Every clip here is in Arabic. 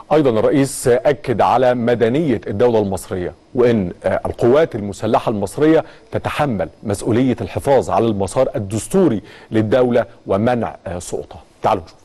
أيضا الرئيس أكد على مدنية الدولة المصرية، وأن القوات المسلحة المصرية تتحمل مسؤولية الحفاظ على المسار الدستوري للدولة ومنع سقوطها. تعالوا نشوف.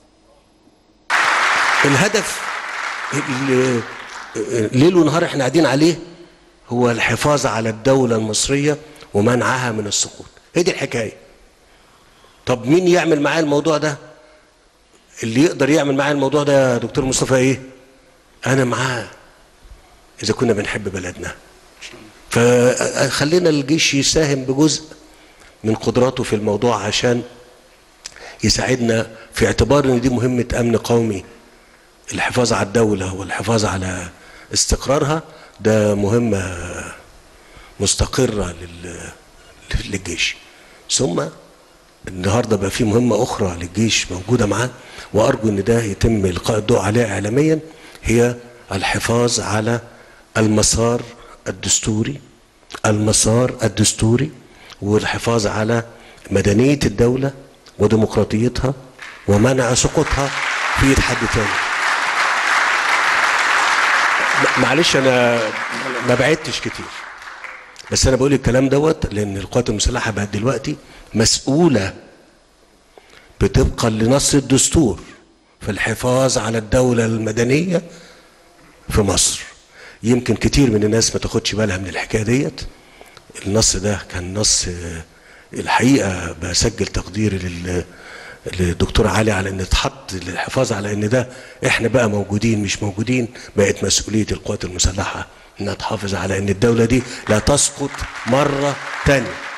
الهدف اللي ليل ونهار احنا قاعدين عليه هو الحفاظ على الدولة المصرية ومنعها من السقوط. هي دي الحكاية. طب مين يعمل معايا الموضوع ده؟ اللي يقدر يعمل معايا الموضوع ده يا دكتور مصطفى ايه؟ انا معاه اذا كنا بنحب بلدنا. فخلينا الجيش يساهم بجزء من قدراته في الموضوع عشان يساعدنا، في اعتبار ان دي مهمة امن قومي. الحفاظ على الدولة والحفاظ على استقرارها ده مهمة مستقرة للجيش. ثم النهارده بقى في مهمة أخرى للجيش موجودة معاه، وأرجو إن ده يتم إلقاء الضوء عليها إعلاميا، هي الحفاظ على المسار الدستوري والحفاظ على مدنية الدولة وديمقراطيتها ومنع سقوطها في ايد حد تاني. معلش انا ما بعدتش كتير، بس انا بقول الكلام دوت لان القوات المسلحه بقت دلوقتي مسؤوله بطبقا لنص الدستور في الحفاظ على الدوله المدنيه في مصر. يمكن كتير من الناس ما تاخدش بالها من الحكايه ديت. النص ده كان نص الحقيقه بسجل تقديري للدكتور علي على ان اتحط للحفاظ على ان ده احنا بقى موجودين مش موجودين. بقت مسؤوليه القوات المسلحه انها تحافظ على ان الدوله دي لا تسقط مره تانيه.